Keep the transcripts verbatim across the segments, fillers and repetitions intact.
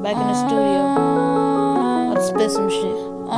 Back in the studio. About to spit some shit.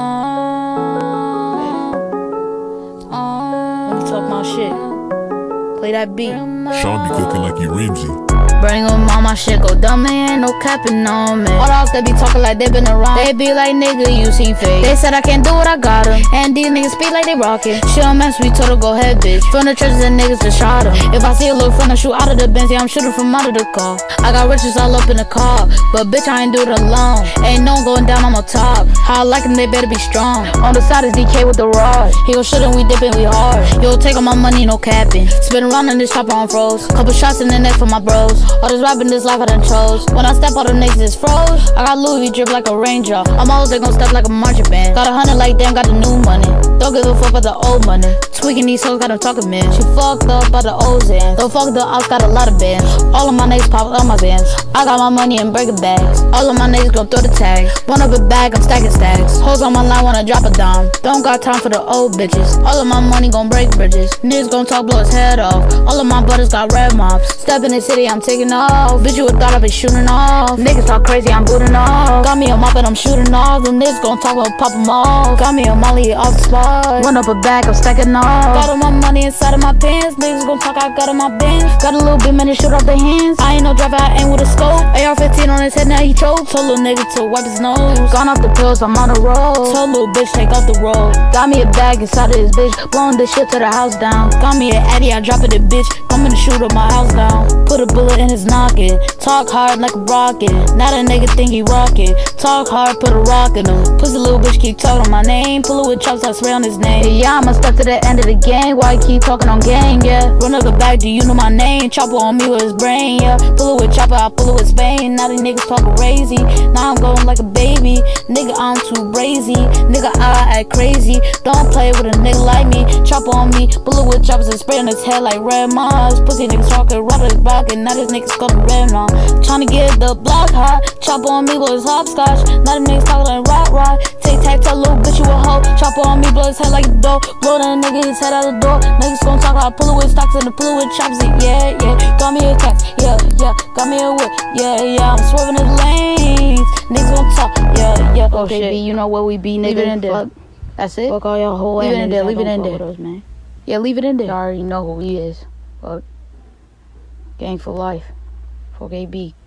Let me talk my shit. Play that beat. Sean be cooking like he Ramsey. Bring them all my shit, go dumb, ain't no capping on me. All the hoes that be talking like they been around, they be like, nigga, you seen fake. They said I can't do what I got 'em, and these niggas speak like they rockin'. She don't mess with me, told her go ahead, bitch. From the churches and niggas just shot 'em. If I see a little friend, I shoot out of the Benz, yeah, I'm shooting from out of the car. I got riches all up in the car, but bitch, I ain't do it alone. Ain't no one going down, I'm on top. How I like 'em, they better be strong. On the side is D K with the rod. He gon' shoot and we dippin', we hard. Yo, take all my money, no capping. Spin around in this chopper on froze. Couple shots in the neck for my bros. All this rapping, this life I done chose. When I step out, them niggas is froze. I got Louis V drip like a ranger. I'm always they gon' step like a marching band. Got a hundred like damn, got the new money. Don't give a fuck about the old money. Tweaking these hoes, got them talking man. She fucked up by the O's in. Don't fuck the ops, got a lot of bands. All of my niggas pop on my bands. I got my money in burger bags. All of my niggas gon' throw the tags. One up a bag, I'm stacking stacks. Hoes on my line wanna drop a dime. Don't got time for the old bitches. All of my money gon' break bridges. Niggas gon' talk, blow his head off. All of my brothers got red mobs. Step in the city, I'm taking off. Bitch, you would thought I been shooting off. Niggas talk crazy, I'm booting off. Got me a mop and I'm shooting off. Them niggas gon' talk, about pop them off. Got me a molly off the spot. Run up a bag, I'm stacking off. Got all my money inside of my pants. Niggas gon' talk, I got in my bench. Got a little bit, man, to shoot off their hands. I ain't no driver, I ain't with a scope. A R fifteen on his head, now he choke. Told little nigga to wipe his nose. Gone off the pills, I'm on the road. Told little bitch, take off the road. Got me a bag inside of this bitch. Blowing this shit to the house down. Got me an addy, I drop it, a bitch. Coming to shoot up my house down. Put a bullet in his noggin. Talk hard like a rocket. Now that nigga think he rockin'. Talk hard, put a rock in him. Pussy little bitch keep talking my name. Pull it with chops, I swear on his name. Yeah, I'ma step to the end of the game. Why keep talking on gang, yeah? Run up the back, do you know my name? Chopper on me with his brain, yeah. Pull it with chopper, I pull it with Spain. Now these niggas talking crazy. Now I'm going like a baby. Nigga, I'm too brazy. Nigga, I act crazy. Don't play with a nigga like me. Chopper on me, pull it with choppers and spray on his head like red moms. Pussy niggas talking, rub his back, and now this niggas got the red mom. Tryna get the block hot. Chopper on me, blow his hopscotch. Now them niggas talking like rock rock. Take tack, tell little bitch you a hoe. Chopper on me, blow his head like a dope. Blow that nigga his head out the door. Niggas gon' talk, I pull it with stocks and the pull it with chops. Yeah, yeah. Got me a cat, yeah, yeah. Got me a whip, yeah, yeah. I'm swerving the lanes. Niggas gon' talk, yeah, yeah. Oh shit, you know where we be, nigga. Leave it in there. That's it. Fuck all y'all whole ass. Leave it in there. Leave it in there, man. Yeah, leave it in there. You already know who he is. Fuck. Gang for life. Fuck A B.